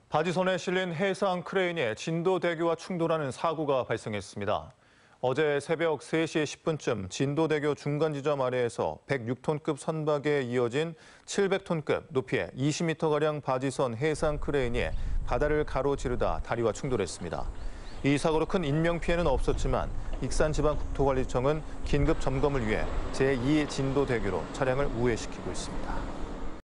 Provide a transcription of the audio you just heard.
바지선에 실린 해상 크레인이 진도대교와 충돌하는 사고가 발생했습니다. 어제 새벽 3시 10분쯤 진도대교 중간 지점 아래에서 106톤급 선박에 이어진 700톤급 높이의 20m가량 바지선 해상 크레인이 바다를 가로지르다 다리와 충돌했습니다. 이 사고로 큰 인명피해는 없었지만 익산지방국토관리청은 긴급 점검을 위해 제2 진도대교로 차량을 우회시키고 있습니다.